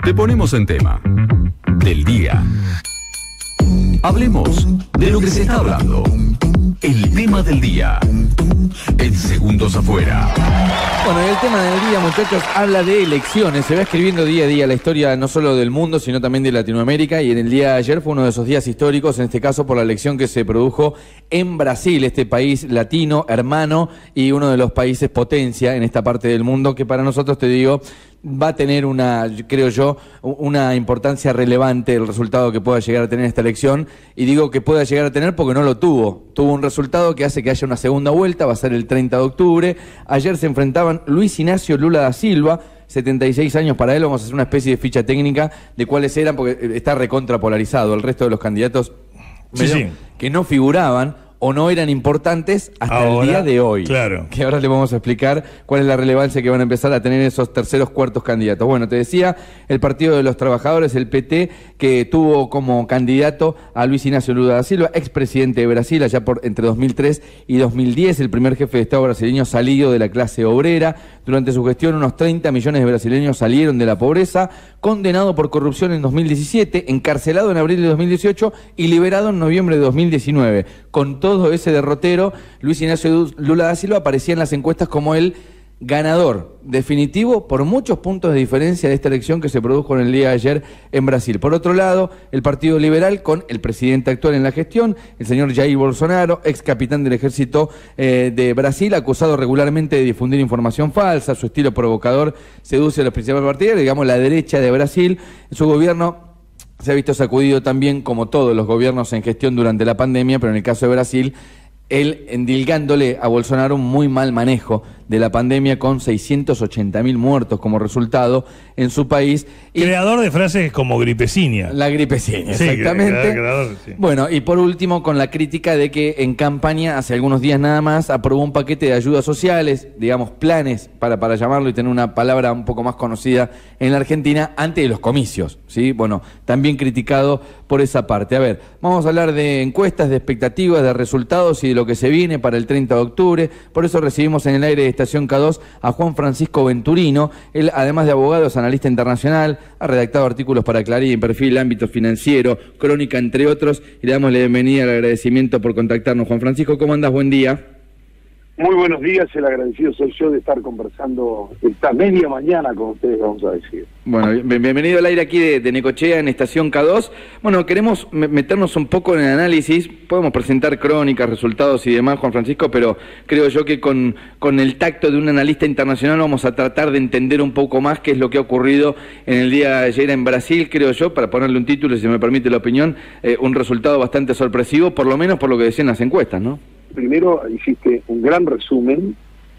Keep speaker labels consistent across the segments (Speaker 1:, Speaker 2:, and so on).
Speaker 1: Te ponemos en tema del día. Hablemos de lo que se está hablando. El tema del día. En segundos afuera.
Speaker 2: Bueno, el tema del día, muchachos, habla de elecciones. Se va escribiendo día a día la historia no solo del mundo, sino también de Latinoamérica. Y en el día de ayer fue uno de esos días históricos, en este caso por la elección que se produjo en Brasil, este país latino, hermano, y uno de los países potencia en esta parte del mundo, que para nosotros, te digo, va a tener creo yo, una importancia relevante el resultado que pueda llegar a tener esta elección. Y digo que pueda llegar a tener porque no lo tuvo. Tuvo un resultado que hace que haya una segunda vuelta, va a ser el 30 de octubre. Ayer se enfrentaban Luis Ignacio Lula da Silva, 76 años para él. Vamos a hacer una especie de ficha técnica de cuáles eran, porque está recontrapolarizado. El resto de los candidatos que no figuraban o no eran importantes hasta ahora, el día de hoy.
Speaker 3: Claro.
Speaker 2: Que ahora le vamos a explicar cuál es la relevancia que van a empezar a tener esos terceros, cuartos candidatos. Bueno, te decía, el Partido de los Trabajadores, el PT, que tuvo como candidato a Luis Ignacio Lula da Silva, expresidente de Brasil, allá entre 2003 y 2010, el primer jefe de Estado brasileño salido de la clase obrera. Durante su gestión, unos 30 millones de brasileños salieron de la pobreza, condenado por corrupción en 2017, encarcelado en abril de 2018 y liberado en noviembre de 2019. Con todo ese derrotero, Luis Ignacio Lula da Silva aparecía en las encuestas como el ganador definitivo por muchos puntos de diferencia de esta elección que se produjo en el día de ayer en Brasil. Por otro lado, el Partido Liberal, con el presidente actual en la gestión, el señor Jair Bolsonaro, ex capitán del ejército de Brasil, acusado regularmente de difundir información falsa. Su estilo provocador seduce a los principales partidos, digamos la derecha de Brasil. Su gobierno se ha visto sacudido también, como todos los gobiernos en gestión durante la pandemia, pero en el caso de Brasil, él endilgándole a Bolsonaro un muy mal manejo de la pandemia, con 680.000 muertos como resultado en su país.
Speaker 3: Creador de frases como gripecinia.
Speaker 2: La gripecinia,
Speaker 3: sí,
Speaker 2: exactamente.
Speaker 3: Sí.
Speaker 2: Bueno, y por último, con la crítica de que en campaña, hace algunos días nada más, aprobó un paquete de ayudas sociales, digamos, planes, para llamarlo y tener una palabra un poco más conocida en la Argentina, antes de los comicios, ¿sí? Bueno, también criticado por esa parte. A ver, vamos a hablar de encuestas, de expectativas, de resultados y de lo que se viene para el 30 de octubre. Por eso recibimos en el aire de Estación K2 a Juan Francisco Venturino. Él, además de abogado, es analista internacional, ha redactado artículos para Clarín, Perfil, Ámbito Financiero, Crónica, entre otros, y le damos la bienvenida y el agradecimiento por contactarnos. Juan Francisco, ¿cómo andás? Buen día.
Speaker 4: Muy buenos días, el agradecido soy yo de estar conversando esta media mañana con ustedes, vamos a decir.
Speaker 2: Bueno, bienvenido al aire aquí de Necochea en Estación K2. Bueno, queremos meternos un poco en el análisis, podemos presentar crónicas, resultados y demás, Juan Francisco, pero creo yo que con el tacto de un analista internacional vamos a tratar de entender un poco más qué es lo que ha ocurrido en el día de ayer en Brasil, creo yo, para ponerle un título, si me permite la opinión, un resultado bastante sorpresivo, por lo menos por lo que decían las encuestas, ¿no?
Speaker 4: Primero hiciste un gran resumen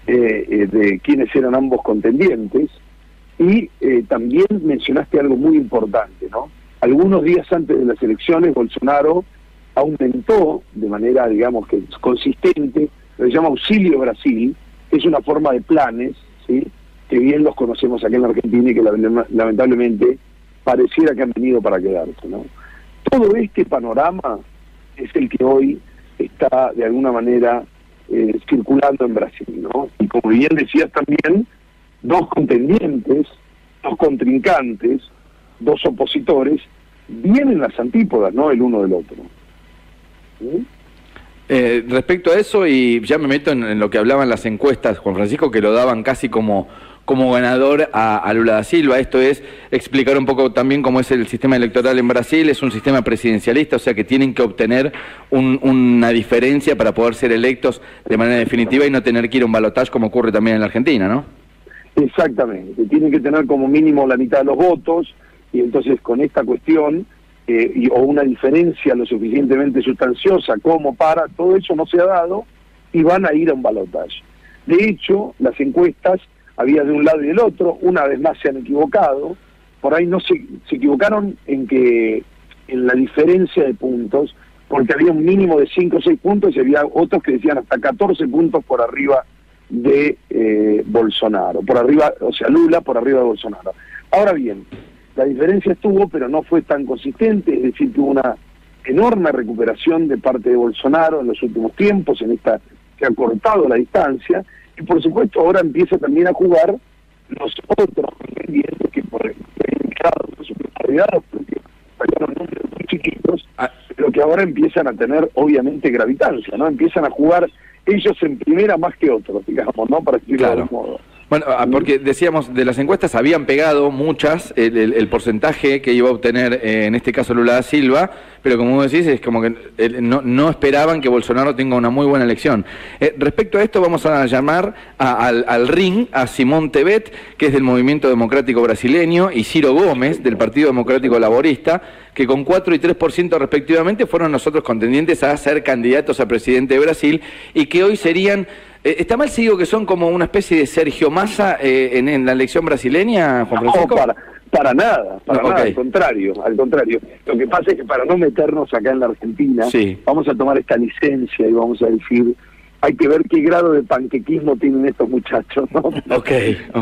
Speaker 4: de quiénes eran ambos contendientes y también mencionaste algo muy importante, ¿no? Algunos días antes de las elecciones, Bolsonaro aumentó de manera, digamos, que consistente, lo que se llama Auxilio Brasil, que es una forma de planes, ¿sí?, que bien los conocemos aquí en la Argentina y que lamentablemente pareciera que han venido para quedarse, ¿no? Todo este panorama es el que hoy está de alguna manera circulando en Brasil, ¿no? Y como bien decías también, dos contendientes, dos contrincantes, dos opositores, vienen las antípodas, ¿no?, el uno del otro. ¿Sí?
Speaker 2: Respecto a eso, y ya me meto en lo que hablaban las encuestas, Juan Francisco, que lo daban casi como ganador a Lula da Silva. Esto es explicar un poco también cómo es el sistema electoral en Brasil. Es un sistema presidencialista, o sea que tienen que obtener una diferencia para poder ser electos de manera definitiva y no tener que ir a un balotaje como ocurre también en la Argentina, ¿no?
Speaker 4: Exactamente, tienen que tener como mínimo la mitad de los votos, y entonces con esta cuestión o una diferencia lo suficientemente sustanciosa como para, todo eso no se ha dado y van a ir a un balotaje. De hecho, las encuestas había de un lado y del otro, una vez más se han equivocado, por ahí no se equivocaron en la diferencia de puntos, porque había un mínimo de 5 o 6 puntos y había otros que decían hasta 14 puntos por arriba de Bolsonaro, por arriba, o sea, Lula por arriba de Bolsonaro. Ahora bien, la diferencia estuvo, pero no fue tan consistente, es decir, que hubo una enorme recuperación de parte de Bolsonaro en los últimos tiempos, en esta que ha cortado la distancia. Y por supuesto ahora empieza también a jugar los otros contendientes que por el cuidado porque salieron números muy chiquitos, pero que ahora empiezan a tener obviamente gravitancia, ¿no? Empiezan a jugar ellos en primera más que otros, digamos, ¿no? Para decirlo de algún modo.
Speaker 2: Bueno, porque decíamos, de las encuestas habían pegado muchas el porcentaje que iba a obtener, en este caso Lula da Silva, pero como vos decís, es como que no esperaban que Bolsonaro tenga una muy buena elección. Respecto a esto, vamos a llamar al ring a Simón Tebet, que es del Movimiento Democrático Brasileño, y Ciro Gómez, del Partido Democrático Laborista, que con 4 y 3% respectivamente fueron nosotros contendientes a ser candidatos a presidente de Brasil, y que hoy serían... ¿Está mal si digo que son como una especie de Sergio Massa en la elección brasileña, Juan Francisco?
Speaker 4: No, para nada,
Speaker 2: Okay.
Speaker 4: al contrario. Lo que pasa es que para no meternos acá en la Argentina, vamos a tomar esta licencia y vamos a decir, hay que ver qué grado de panquequismo tienen estos muchachos, ¿no?
Speaker 2: Ok.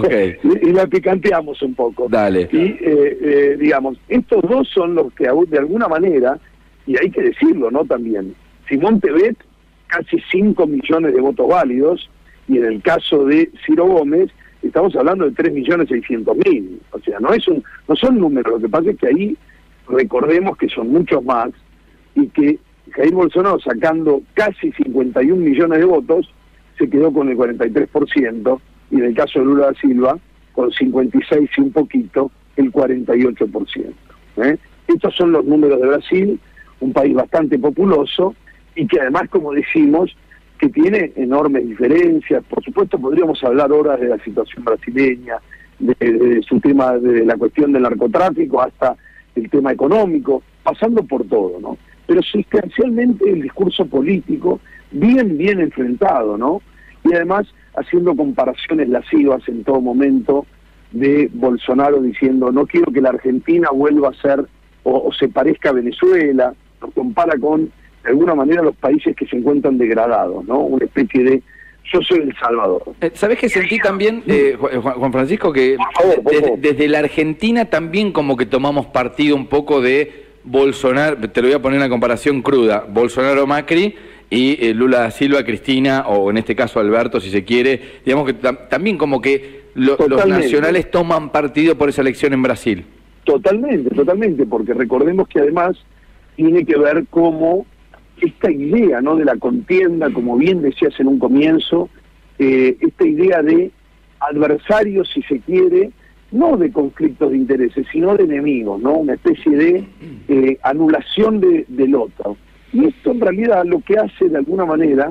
Speaker 4: Y la picanteamos un poco.
Speaker 2: Dale.
Speaker 4: Y, digamos, estos dos son los que de alguna manera, y hay que decirlo, ¿no? También, Simón Tebet, casi 5 millones de votos válidos, y en el caso de Ciro Gómez estamos hablando de 3.600.000, o sea, no son números, lo que pasa es que ahí recordemos que son muchos más, y que Jair Bolsonaro, sacando casi 51 millones de votos, se quedó con el 43%, y en el caso de Lula da Silva, con 56 y un poquito, el 48%. Estos son los números de Brasil, un país bastante populoso, y que además, como decimos, que tiene enormes diferencias. Por supuesto, podríamos hablar horas de la situación brasileña, de su tema, de la cuestión del narcotráfico, hasta el tema económico, pasando por todo, ¿no? Pero sustancialmente el discurso político bien enfrentado, ¿no? Y además haciendo comparaciones lascivas en todo momento de Bolsonaro diciendo, no quiero que la Argentina vuelva a ser o se parezca a Venezuela, nos compara con, de alguna manera, los países que se encuentran degradados, ¿no? Una especie de, yo soy El Salvador.
Speaker 2: ¿Sabés que sentí también, Juan Francisco, que
Speaker 4: por favor.
Speaker 2: desde la Argentina también como que tomamos partido un poco de Bolsonaro, te lo voy a poner una comparación cruda, Bolsonaro-Macri y Lula da Silva, Cristina, o en este caso Alberto, si se quiere, digamos que también como que los nacionales toman partido por esa elección en Brasil.
Speaker 4: Totalmente, porque recordemos que además tiene que ver cómo esta idea, ¿no?, de la contienda, como bien decías en un comienzo, esta idea de adversarios, si se quiere, no de conflictos de intereses, sino de enemigos, ¿no? Una especie de anulación del otro. Y esto en realidad lo que hace de alguna manera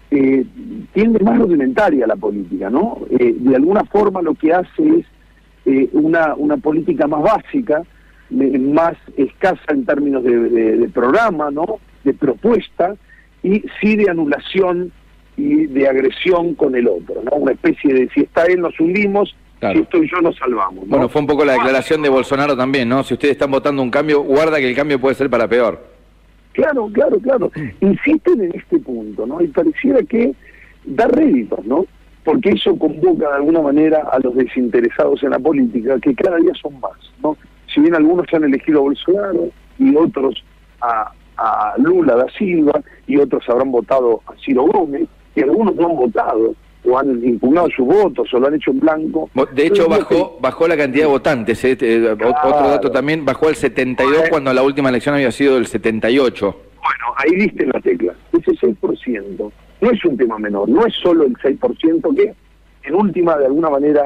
Speaker 4: tiende más rudimentaria la política, ¿no? De alguna forma lo que hace es una política más básica, más escasa en términos de programa, ¿no?, de propuesta, y sí de anulación y de agresión con el otro, ¿no? Una especie de, si está él nos hundimos, claro, si estoy yo nos salvamos, ¿no?
Speaker 2: Bueno, fue un poco la declaración de Bolsonaro también, ¿no? Si ustedes están votando un cambio, guarda que el cambio puede ser para peor.
Speaker 4: Claro. Insisten en este punto, ¿no? Y pareciera que da réditos, ¿no? Porque eso convoca de alguna manera a los desinteresados en la política, que cada día son más, ¿no? Si bien algunos han elegido a Bolsonaro y otros a Lula da Silva, y otros habrán votado a Ciro Gómez, y algunos no han votado, o han impugnado sus votos, o lo han hecho en blanco.
Speaker 2: De hecho, bajó la cantidad de votantes. Claro. Otro dato también, bajó el 72 cuando la última elección había sido del 78.
Speaker 4: Bueno, ahí diste la tecla. Ese 6% no es un tema menor, no es solo el 6% que, en última, de alguna manera,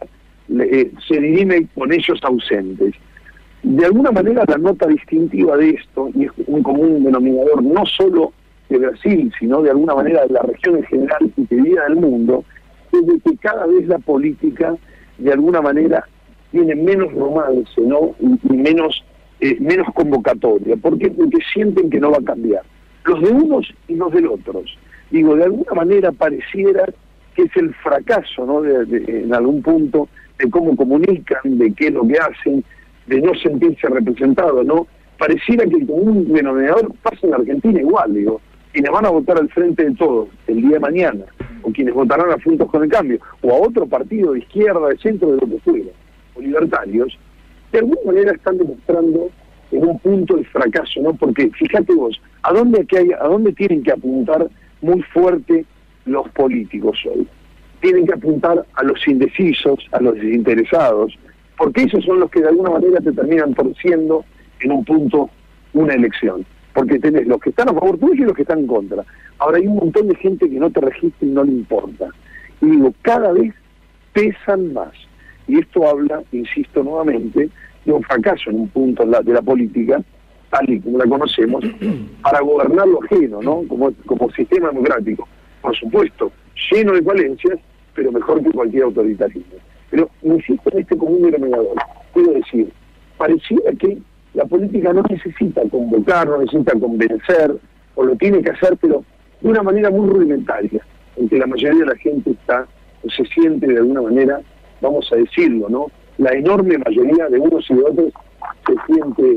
Speaker 4: se dirime con ellos ausentes. De alguna manera, la nota distintiva de esto, y es un común denominador no solo de Brasil, sino de alguna manera de la región en general y de vida del mundo, es de que cada vez la política, de alguna manera, tiene menos romance, ¿no?, y menos convocatoria. ¿Por qué? Porque sienten que no va a cambiar. Los de unos y los de otros. Digo, de alguna manera pareciera que es el fracaso, ¿no?, en algún punto, de cómo comunican, de qué es lo que hacen, de no sentirse representados, ¿no? Pareciera que el común denominador pasa en la Argentina igual, digo. Quienes van a votar al frente de todos el día de mañana, o quienes votarán a Juntos con el Cambio, o a otro partido de izquierda, de centro, de lo que fuera, o libertarios, de alguna manera están demostrando en un punto de fracaso, ¿no? Porque fíjate vos, ¿a dónde tienen que apuntar muy fuerte los políticos hoy? Tienen que apuntar a los indecisos, a los desinteresados, porque esos son los que de alguna manera te terminan torciendo en un punto una elección, porque tenés los que están a favor tuyo y los que están en contra. Ahora hay un montón de gente que no te registra y no le importa. Y digo, cada vez pesan más. Y esto habla, insisto nuevamente, de un fracaso en un punto de la política, tal y como la conocemos, para gobernar lo ajeno, ¿no? Como sistema democrático. Por supuesto, lleno de falencias, pero mejor que cualquier autoritarismo. Pero insisto en este común denominador. Quiero decir, pareciera que la política no necesita convocar, no necesita convencer, o lo tiene que hacer, pero de una manera muy rudimentaria, en que la mayoría de la gente está, o se siente de alguna manera, vamos a decirlo, ¿no? La enorme mayoría de unos y de otros se siente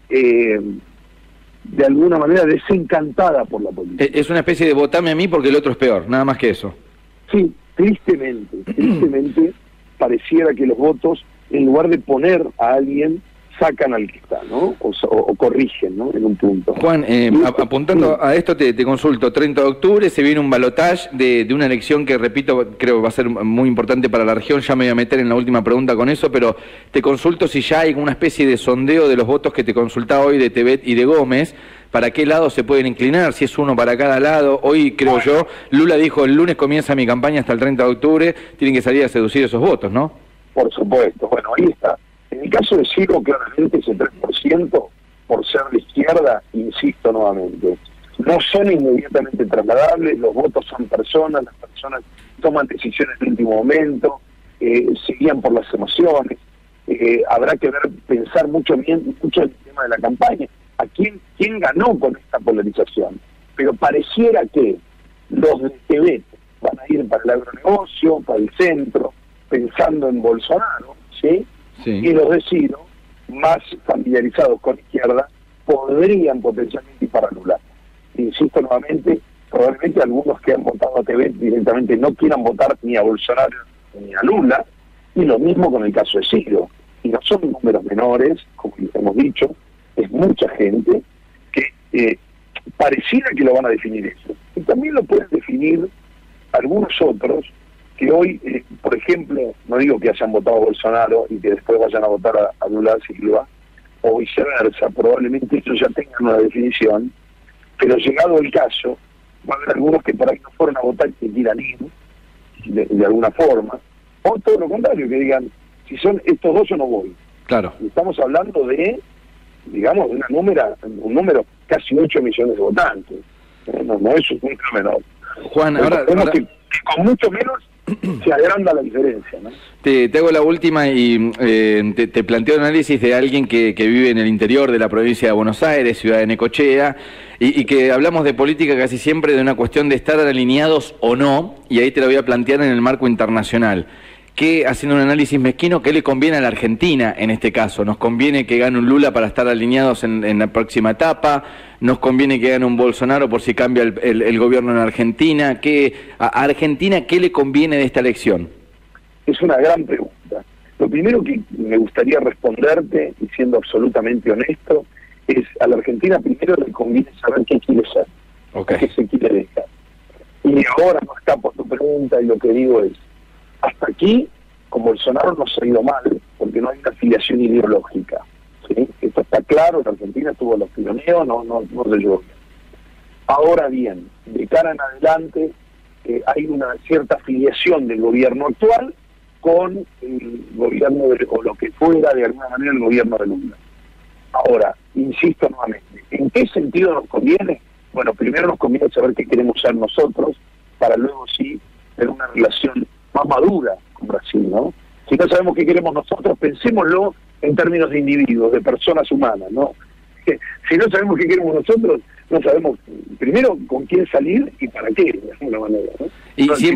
Speaker 4: de alguna manera desencantada por la política.
Speaker 2: Es una especie de votame a mí porque el otro es peor, nada más que eso.
Speaker 4: Sí, tristemente pareciera que los votos, en lugar de poner a alguien, sacan al que está, ¿no? O corrigen, ¿no? En un punto.
Speaker 2: Juan, apuntando a esto, te consulto. 30 de octubre se viene un balotaje de una elección que, repito, creo que va a ser muy importante para la región. Ya me voy a meter en la última pregunta con eso, pero te consulto si ya hay una especie de sondeo de los votos que te consultaba hoy de Tebet y de Gómez. ¿Para qué lado se pueden inclinar? Si es uno para cada lado. Hoy, creo yo, Lula dijo, el lunes comienza mi campaña hasta el 30 de octubre. Tienen que salir a seducir esos votos, ¿no?
Speaker 4: Por supuesto. Bueno, ahí está. En el caso de Ciro, claramente ese 3%, por ser de izquierda, insisto nuevamente, no son inmediatamente trasladables, los votos son personas, las personas toman decisiones en el último momento, se guían por las emociones, habrá que pensar mucho en el tema de la campaña, a quién ganó con esta polarización, pero pareciera que los de TV van a ir para el agronegocio, para el centro, pensando en Bolsonaro, ¿sí? Sí. Y los de Ciro, más familiarizados con la izquierda, podrían potencialmente ir para Lula. Insisto nuevamente, probablemente algunos que han votado a TV directamente no quieran votar ni a Bolsonaro ni a Lula, y lo mismo con el caso de Ciro. Y no son números menores, como les hemos dicho, es mucha gente que pareciera que lo van a definir eso. Y también lo pueden definir algunos otros que hoy, por ejemplo, no digo que hayan votado a Bolsonaro y que después vayan a votar a Lula Silva, o viceversa, probablemente ellos ya tengan una definición, pero llegado el caso, va a haber algunos que por ahí no fueron a votar y que quieran ir, de alguna forma, o todo lo contrario, que digan, si son estos dos yo no voy.
Speaker 2: Claro.
Speaker 4: Estamos hablando de, digamos, de un número casi 8 millones de votantes. No es un número menor.
Speaker 2: Juan, ahora
Speaker 4: que con mucho menos se agranda la diferencia, ¿no?
Speaker 2: Te hago la última y te planteo un análisis de alguien que vive en el interior de la provincia de Buenos Aires, ciudad de Necochea, y que hablamos de política casi siempre de una cuestión de estar alineados o no, y ahí te lo voy a plantear en el marco internacional. ¿Qué, haciendo un análisis mezquino, qué le conviene a la Argentina en este caso? ¿Nos conviene que gane un Lula para estar alineados en la próxima etapa? ¿Nos conviene que gane un Bolsonaro por si cambia el gobierno en Argentina? ¿A Argentina qué le conviene de esta elección?
Speaker 4: Es una gran pregunta. Lo primero que me gustaría responderte, y siendo absolutamente honesto, es a la Argentina primero le conviene saber qué quiere ser, qué se quiere dejar. Y ahora no escapo a tu pregunta y lo que digo es, hasta aquí, con Bolsonaro nos ha ido mal, porque no hay una afiliación ideológica, ¿sí? Esto está claro, en Argentina tuvo los tironeos, no se llevó bien. Ahora bien, de cara en adelante, hay una cierta afiliación del gobierno actual con el gobierno, o lo que fuera de alguna manera el gobierno de Lula. Ahora, insisto nuevamente, ¿en qué sentido nos conviene? Bueno, primero nos conviene saber qué queremos ser nosotros, para luego sí tener una relación más madura con Brasil, ¿no? Si no sabemos qué queremos nosotros, pensémoslo en términos de individuos, de personas humanas, ¿no? Si no sabemos qué queremos nosotros, no sabemos primero con quién salir y para qué, de alguna manera, ¿no?
Speaker 2: Y
Speaker 4: entonces,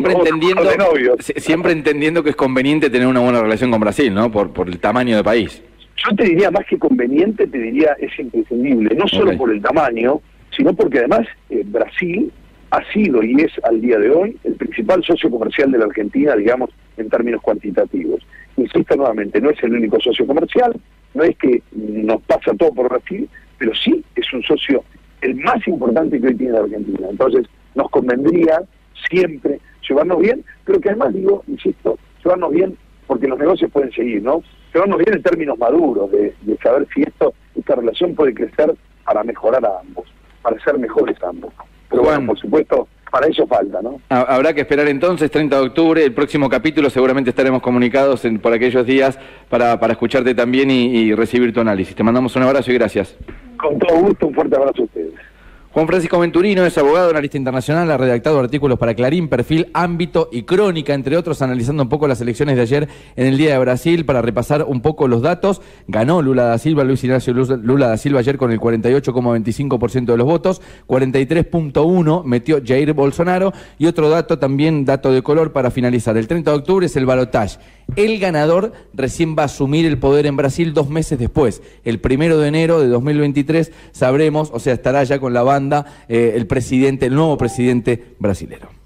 Speaker 2: siempre entendiendo que es conveniente tener una buena relación con Brasil, ¿no? Por el tamaño del país.
Speaker 4: Yo te diría, más que conveniente, te diría es imprescindible, no solo por el tamaño, sino porque además Brasil ha sido y es al día de hoy el principal socio comercial de la Argentina, digamos, en términos cuantitativos. Insisto nuevamente, no es el único socio comercial, no es que nos pasa todo por Brasil, pero sí es un socio el más importante que hoy tiene la Argentina. Entonces, nos convendría siempre llevarnos bien, pero que además digo, insisto, llevarnos bien porque los negocios pueden seguir, ¿no? Llevarnos bien en términos maduros, de saber si esto esta relación puede crecer para mejorar a ambos, para ser mejores ambos. Pero
Speaker 2: Juan,
Speaker 4: bueno, por supuesto, para eso falta, ¿no?
Speaker 2: Habrá que esperar entonces, 30 de octubre, el próximo capítulo, seguramente estaremos comunicados por aquellos días para escucharte también y recibir tu análisis. Te mandamos un abrazo y gracias.
Speaker 4: Con todo gusto, un fuerte abrazo a ustedes.
Speaker 2: Juan Francisco Venturino es abogado, analista internacional, ha redactado artículos para Clarín, Perfil, Ámbito y Crónica, entre otros, analizando un poco las elecciones de ayer en el Día de Brasil para repasar un poco los datos. Ganó Lula da Silva, Luis Ignacio Lula da Silva ayer con el 48,25% de los votos, 43,1% metió Jair Bolsonaro. Y otro dato también, dato de color para finalizar, el 30 de octubre es el balotaje. El ganador recién va a asumir el poder en Brasil 2 meses después. El 1 de enero de 2023 sabremos, o sea, estará ya con la banda el nuevo presidente brasilero.